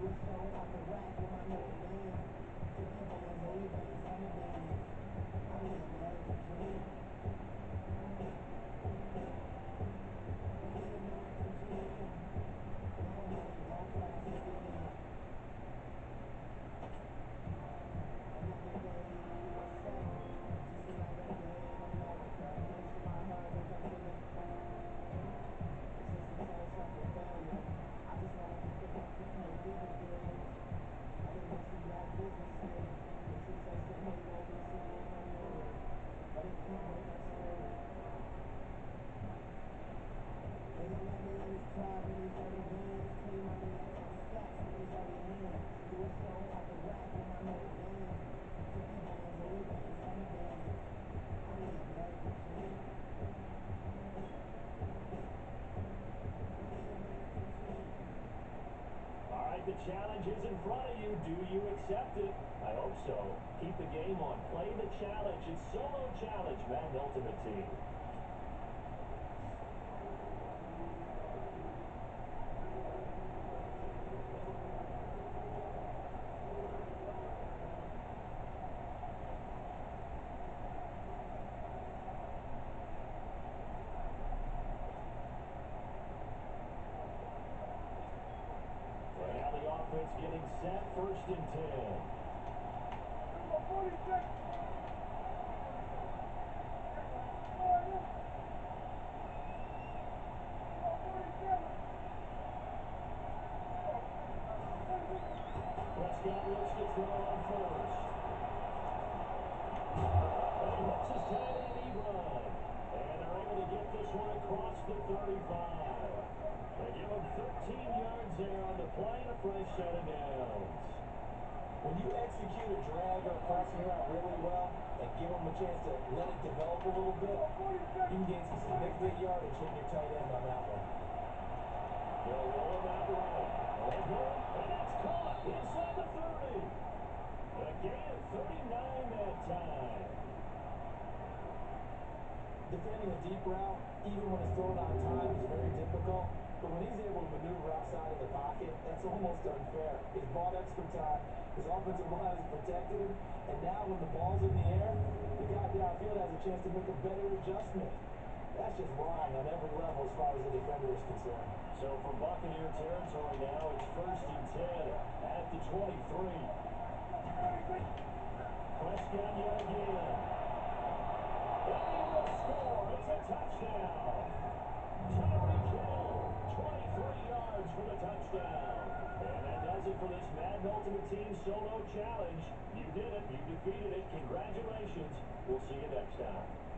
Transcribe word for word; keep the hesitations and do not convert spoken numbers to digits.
The challenge is in front of you. Do you accept it? I hope so. Keep the game on. Play the challenge. It's solo challenge, Madden Ultimate Team. Offense getting set, first and ten. Prescott looks to throw on first. And he hits his tight end Ebron. And they're able to get this one across the thirty-five. They give him thirteen yards there on the play and a fresh set of downs. When you execute a drag or a crossing route really well and give them a chance to let it develop a little bit, you can gain some significant yardage hitting your tight end on that one. They'll roll him out right. And it's caught inside the thirty. A gain of thirty-nine that time. Defending a deep route, even when it's thrown on time, is very difficult. But when he's able to maneuver outside of the pocket, that's almost unfair. He's bought extra time. His offensive line has protected him. And now when the ball's in the air, the guy downfield has a chance to make a better adjustment. That's just wrong on every level as far as the defender is concerned. So from Buccaneer territory now, it's first and ten at the twenty-three. Prescott yet again. And he will score. It's a touchdown. Tyreek Hill, twenty-three yards for the touchdown. And that does it for this Madden Ultimate Team Solo Challenge. You did it. You defeated it. Congratulations. We'll see you next time.